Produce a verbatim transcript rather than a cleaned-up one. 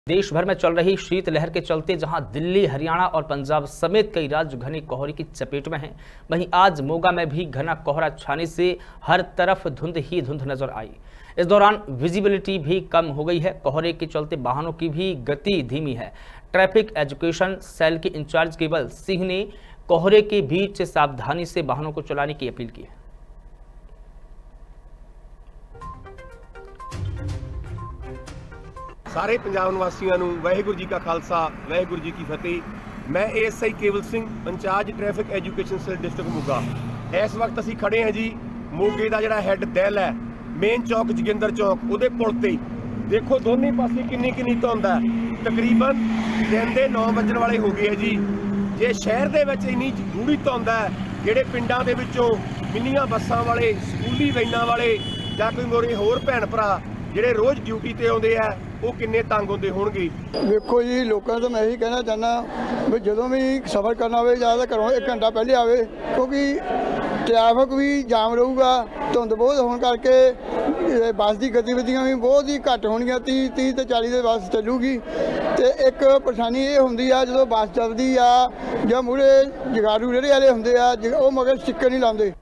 देश भर में चल रही शीतलहर के चलते जहां दिल्ली, हरियाणा और पंजाब समेत कई राज्य घने कोहरे की चपेट में हैं, वहीं आज मोगा में भी घना कोहरा छाने से हर तरफ धुंध ही धुंध नजर आई। इस दौरान विजिबिलिटी भी कम हो गई है। कोहरे के चलते वाहनों की भी गति धीमी है। ट्रैफिक एजुकेशन सेल के इंचार्ज केवल सिंह ने कोहरे के बीच सावधानी से वाहनों को चलाने की अपील की है। सारे पंजाब निवासियों नूं वाहिगुरू जी का खालसा वाहिगुरू जी की फतेह। मैं ASI Kewal Singh incharge traffic education cell district Moga. इस वक्त असीं खड़े हैं जी मोगे का जिहड़ा हैड दैल है मेन चौक जोगिंदर चौक उहदे पुल ते। देखो दोनों पासे किन्नी किन्नी धुंध है। तकरीबन दिन के नौ बजण वाले हो गए है जी। जे शहर दे विच इन्नी गूढ़ी धुंध है, जिहड़े पिंडां दे विचों मिनियां बसां वाले, स्कूली वैनां वाले जां कोई मोरे होर भैण भरा ਜਿਹੜੇ रोज़ ड्यूटी ते आउंदे आ ਉਹ ਕਿੰਨੇ ਤੰਗ ਹੁੰਦੇ ਹੋਣਗੇ। ਵੇਖੋ ਜੀ ਲੋਕਾਂ ਤੋਂ ਮੈਂ ਇਹੀ ਕਹਿਣਾ ਚਾਹੁੰਦਾ ਵੀ ਜਦੋਂ ਵੀ ਸਫ਼ਰ ਕਰਨਾ ਹੋਵੇ ਜ਼ਿਆਦਾ ਘਰੋਂ ਇੱਕ ਘੰਟਾ ਪਹਿਲੇ ਆਵੇ, ਕਿਉਂਕਿ ਟ੍ਰੈਫਿਕ ਵੀ ਜਾਮ ਰਹੂਗਾ। ਧੁੰਦ ਬਹੁਤ ਹੋਣ ਕਰਕੇ ਬੱਸ ਦੀ ਗਤੀਵਿਧੀਆਂ ਵੀ ਬਹੁਤ ਹੀ ਘੱਟ ਹੋਣਗੀਆਂ। ਤੀਹ ਤੀਹ ਤੇ ਚਾਲੀ ਦੇ ਬੱਸ ਚੱਲੂਗੀ। ਤੇ ਇੱਕ ਪਰੇਸ਼ਾਨੀ ਇਹ ਹੁੰਦੀ ਆ ਜਦੋਂ ਬੱਸ ਚੱਲਦੀ ਆ ਜਾਂ ਮੂਹਰੇ ਜਗਾੜੂ ਰੇਹੜੇ ਵਾਲੇ ਹੁੰਦੇ ਆ ਉਹ ਮਗਰ ਸਟਿੱਕਰ ਨਹੀਂ ਲਾਉਂਦੇ।